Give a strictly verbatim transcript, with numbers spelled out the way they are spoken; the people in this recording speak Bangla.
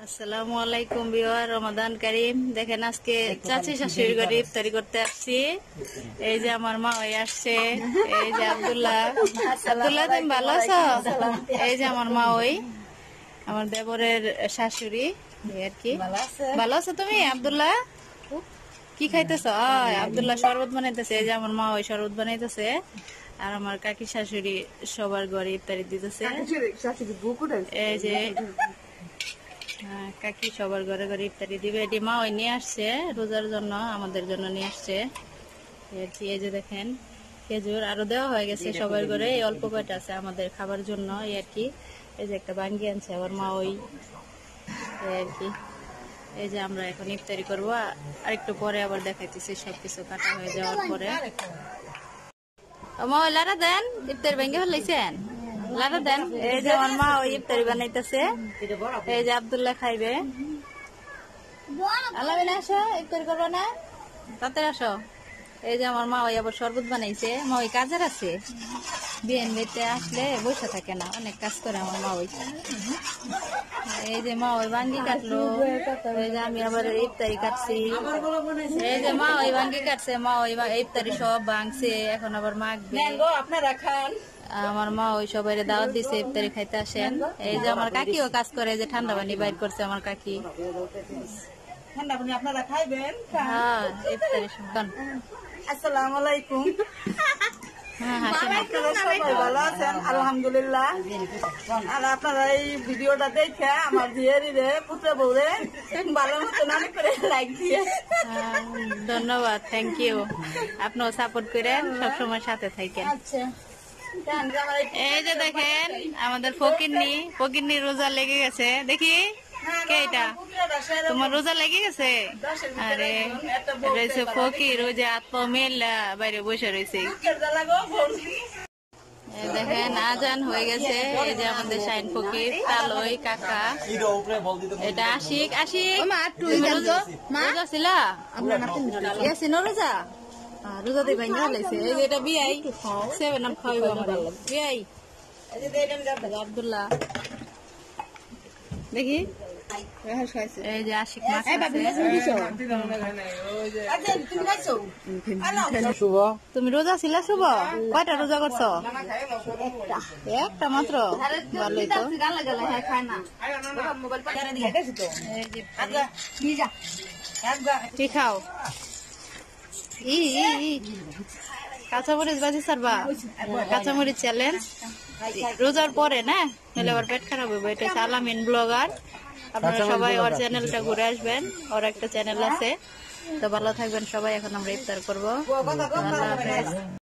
আসসালামু আলাইকুম ভিউয়ার, রমাদান কারীম। দেখেন আজকে চাচি শাশুড়ির ঘরে ইফতারি করতে আসছি। এই যে আমার মা ওই আসছে, এই যে আব্দুল্লাহ আব্দুল্লাহ তুমি ভালো আছো? এই যে আমার মা ওই আমার দেবরের শাশুড়ি আর কি। ভালো আছো তুমি আব্দুল্লাহ? কি খাইতেছ? আব্দুল্লাহ শরবত বানাইতেছে। এই যে আমার মা ওই শরবত বানাইতেছে, আর আমার কাকি শাশুড়ি সবার ঘরে ইফতারি দিতেছে। এই যে কাকি সবার ঘরে ঘরে ইফতারি দিবে। এটি মা ওই নিয়ে আসছে রোজার জন্য, আমাদের জন্য নিয়ে আসছে। এই যে দেখেন খেজুর আরো দেওয়া হয়ে গেছে সবার ঘরে, এই অল্প কয়টা আছে আমাদের খাবার জন্য এই আর কি। এই যে একটা বাঙ্গি আনছে আবার মা ওই আর কি। এই যে আমরা এখন ইফতারি করবো, আর একটু পরে আবার দেখাইতেছি সবকিছু কাটা হয়ে যাওয়ার পরে। মা ওই লারা দেন, ইফতারি ভেঙে ফেলাইছেন, লারা দেন। এই যে আমার মা ওই ইফতারি বানাইতেছে। এই যে আব্দুল্লাহ খাইবে। আলামিনা আসো, ইফতারি করবো না? তাতে আসো। এই যে আমার মা ওই আবার শরবত বানাইছে। মা ওই কাজের আছে, বিয়েন বেতে আসলে বসে থাকে না, অনেক কাজ করে আমার মা ওই। এই যে মা ওই বাঙ্গি কাটলো। এই যে আমি আবার ইফতারি কাটছি। এই যে মা ওই বাঙ্গি কাটছে, মা ওই ইফতারি সব ভাঙছে, এখন আবার মাখবে। আপনারা খান। আমার মা ওই সবাই দাওয়াত দিছে ইফতারি খাইতে আসেন। এই যে আমার কাকিও কাজ করে, যে ঠান্ডা পানি বাইর করছে আমার কাকি। ঠান্ডা পানি আপনারা খাইবেন। হ্যাঁ ইফতারি শুনকান। আসসালামু আলাইকুম। হ্যাঁ হাসেন। সবাই ভালো আছেন? আলহামদুলিল্লাহ। আর আপনারা এই ভিডিওটা দেখে আমার ঝিয়ারিরে পুত্র বউরে ভালো মতো নানি করে লাইক দিয়ে ধন্যবাদ, থ্যাংক ইউ। আপনিও সাপোর্ট করেন, সবসময় সাথে থাকেন। আচ্ছা। এই যে দেখেন আমাদের ফকিরনি, ফকিরনি রোজা লেগে গেছে। দেখি কে এটা, তোমার রোজা লেগে গেছে? আরে রয়েছে ফকির, ওই যে আত্ম মেলা বাইরে বসে রয়েছে। দেখেন আজান হয়ে গেছে। এই যে আমাদের শাইন ফকির, তালই কাকা, এটা আশিক। আশিক রোজা ছিলা? রোজা রোজা দিয়ে ভাঙা লাগছে। এই যে এটা বিয়াই সেভেন আপ খাওয়াইব আমার বিয়াই আব্দুল্লাহ। দেখি এই যে আশিক মাছ। তুমি রোজা ছিলা শুভ? কয়টা রোজা করছো? একটা মাত্র, ভালোই তো। কি খাও? ই কাঁচামরিচ বাজি সারবা? কাঁচামরিচ চ্যালেঞ্জ রোজার পরে না, নাহলে আবার পেট খারাপ হবে। এটা হচ্ছে আলামিন ব্লগার। আপনারা সবাই ওর চ্যানেলটা ঘুরে আসবেন, ওর একটা চ্যানেল আছে। তো ভালো থাকবেন সবাই। এখন আমরা ইফতার করবো। আল্লাহ হাফেজ।